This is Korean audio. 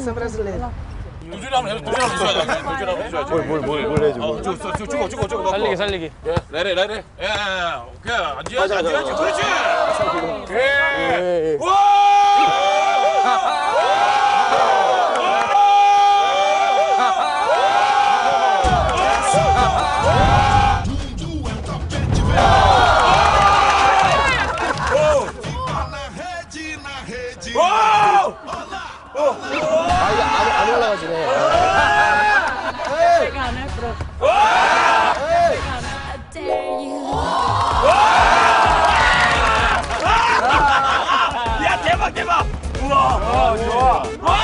도전 한번 해줘. 도전 한번 해줘야지. 도전 한번 해줘야지. 뭘 해줘. 뭘. 저거. 살리기. 예, 레레. 예. 오케이. 앉아야지. 그렇지. 오케이. 와! 안 올라가지네. 야, 대박. 우와. 좋아.